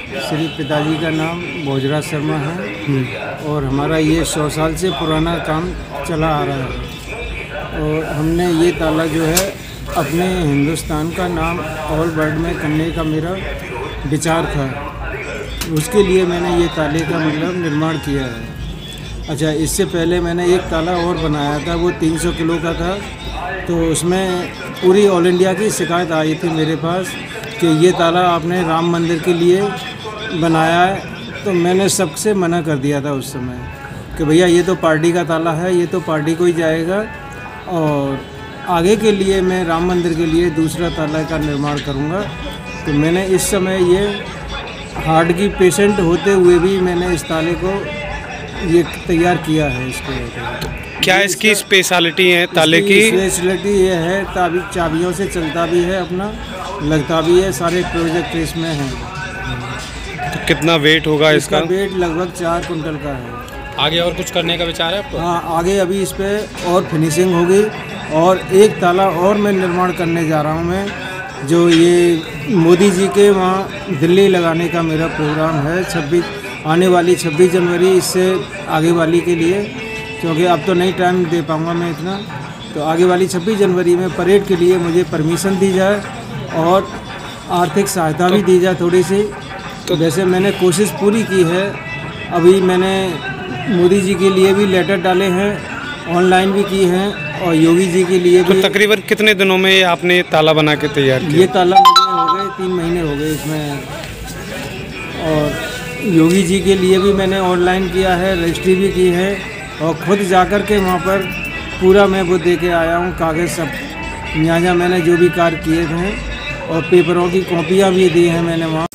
श्री पिताजी का नाम भोजराज शर्मा है और हमारा ये 100 साल से पुराना काम चला आ रहा है। और हमने ये ताला जो है अपने हिंदुस्तान का नाम ऑल वर्ल्ड में करने का मेरा विचार था। उसके लिए मैंने ये ताले का मतलब निर्माण किया है। अच्छा, इससे पहले मैंने एक ताला और बनाया था, वो 300 किलो का था। तो उसमें पूरी ऑल इंडिया की शिकायत आई थी मेरे पास कि ये ताला आपने राम मंदिर के लिए बनाया है। तो मैंने सबसे मना कर दिया था उस समय कि भैया ये तो पार्टी का ताला है, ये तो पार्टी को ही जाएगा और आगे के लिए मैं राम मंदिर के लिए दूसरा ताला का निर्माण करूँगा। तो मैंने इस समय ये हार्ट की पेशेंट होते हुए भी मैंने इस ताले को ये तैयार किया है। इसको क्या इसकी स्पेशलिटी है ताले की? स्पेशलिटी ये है चाबियों से चलता भी है, अपना लगता भी है, सारे प्रोजेक्ट इसमें हैं। तो कितना वेट होगा इसका? वेट लगभग 4 कुंटल का है। आगे और कुछ करने का विचार है आपको? हाँ, आगे अभी इस पर और फिनिशिंग होगी और एक ताला और मैं निर्माण करने जा रहा हूँ मैं, जो ये मोदी जी के वहाँ दिल्ली लगाने का मेरा प्रोग्राम है। आने वाली 26 जनवरी, इससे आगे वाली के लिए, क्योंकि अब तो नहीं टाइम दे पाऊँगा मैं इतना। तो आगे वाली 26 जनवरी में परेड के लिए मुझे परमिशन दी जाए और आर्थिक सहायता भी दी जाए थोड़ी सी। तो वैसे मैंने कोशिश पूरी की है। अभी मैंने मोदी जी के लिए भी लेटर डाले हैं, ऑनलाइन भी की हैं और योगी जी के लिए भी। तो तकरीबन कितने दिनों में आपने ताला बना के तैयार किया? ये ताला मुझे हो गए 3 महीने हो गए इसमें। और योगी जी के लिए भी मैंने ऑनलाइन किया है, रजिस्ट्री भी की है और खुद जाकर के वहाँ पर पूरा मैं वो दे के आया हूँ, कागज़ सब यहाँ मैंने जो भी कार्य किए थे और पेपरों की कॉपियाँ भी दी हैं मैंने वहाँ।